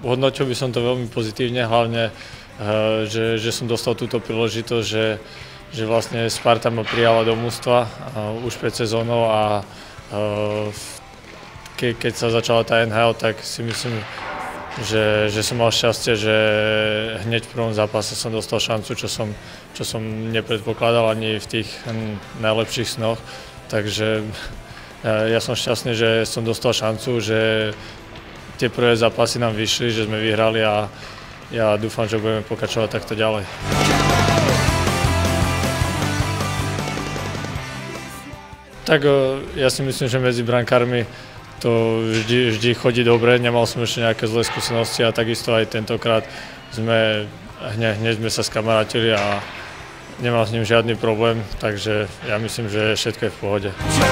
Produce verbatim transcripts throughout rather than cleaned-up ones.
hodnotil by som to veľmi pozitívne, hlavne, že, že som dostal túto príležitosť, že, že vlastne Sparta ma prijala do mužstva už pred sezónou a ke, keď sa začala tá en há el, tak si myslím, že, že som mal šťastie, že hneď v prvom zápase som dostal šancu, čo som, čo som nepredpokladal ani v tých najlepších snoch. Takže ja som šťastný, že som dostal šancu, že tie prvé zápasy nám vyšli, že sme vyhrali a ja dúfam, že budeme pokračovať takto ďalej. Tak ja si myslím, že medzi brankármi to vždy, vždy chodí dobre, nemal som ešte nejaké zlé skúsenosti a takisto aj tentokrát sme hneď, hneď sme sa skamarátili a nemal s ním žiadny problém, takže ja myslím, že všetko je v pohode.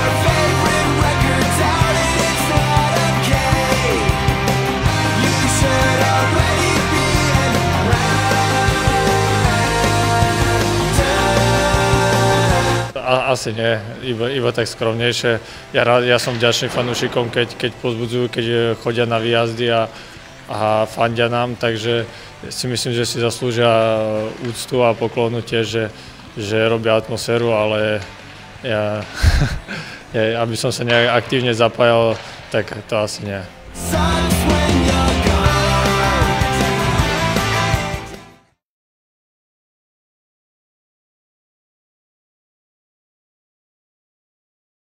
Asi nie, iba, iba tak skromnejšie. Ja, ja som vďačný fanúšikom, keď, keď pozbudzujú, keď chodia na výjazdy a, a fandia nám, takže si myslím, že si zaslúžia úctu a poklonu tiež, že, že robia atmosféru, ale ja, ja, aby som sa nejak aktívne zapájal, tak to asi nie.